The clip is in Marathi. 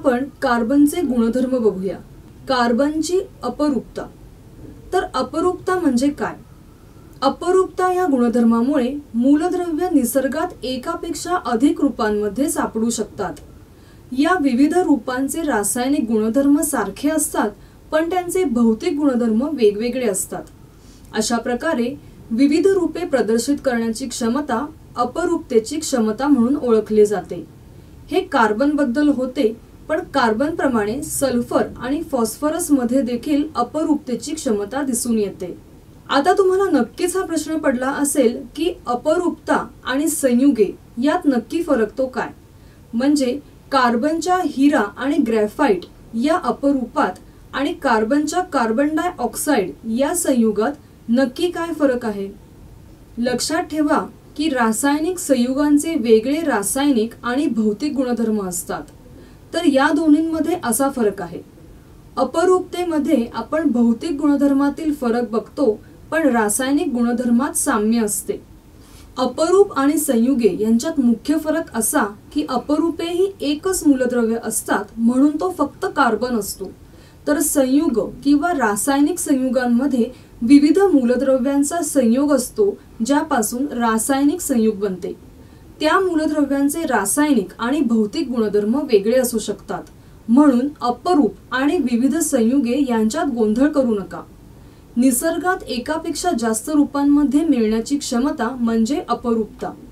आपण कार्बनचे गुणधर्म बघूया। कार्बनची अपरूपता। तर अपरूपता म्हणजे काय? अपरूपता या गुणधर्मामुळे मूलद्रव्य निसर्गात एकापेक्षा अधिक रूपांमध्ये सापडू शकतात। या विविध रूपांचे रासायनिक गुणधर्म सारखे असतात, पण त्यांचे भौतिक गुणधर्म वेगवेगळे असतात। अशा प्रकारे विविध रूपे प्रदर्शित करण्याची क्षमता अपरूपतेची क्षमता म्हणून ओळखली जाते। हे कार्बन बद्दल होते, पण कार्बन प्रमाणे सल्फर आणि फॉस्फरस मध्ये देखील अपरूपतेची क्षमता दिसून येते। आता तुम्हाला नक्कीच हा प्रश्न पडला असेल की अपरूपता आणि संयुगे यात नक्की फरक तो काय? म्हणजे कार्बनच्या हिरा आणि ग्रॅफाइट या अपरूपात आणि कार्बनच्या कार्बन डाय ऑक्साइड या संयुगात नक्की काय फरक आहे? लक्षात ठेवा की रासायनिक संयुगांचे वेगळे रासायनिक आणि भौतिक गुणधर्म असतात। तर या दोन्हींमध्ये असा फरक आहे। अपरूपतेमध्ये आपण भौतिक गुणधर्मातील फरक बघतो, पण रासायनिक गुणधर्मात साम्य असते। अपरूप आणि संयुगे यांच्यात मुख्य फरक असा की अपरूपे ही एकच मूलद्रव्य असतात, म्हणून तो फक्त कार्बन असतो, तर संयुग किंवा रासायनिक संयुगांमध्ये विविध मूलद्रव्यांचा संयोग असतो, ज्यापासून रासायनिक संयुग बनते। त्या मूलद्रव्यांचे रासायनिक आणि भौतिक गुणधर्म वेगळे असू शकतात, म्हणून अपरूप आणि विविध संयुगे यांच्यात गोंधळ करू नका। निसर्गात एकापेक्षा जास्त रूपांमध्ये मिळण्याची क्षमता म्हणजे अपरूपता।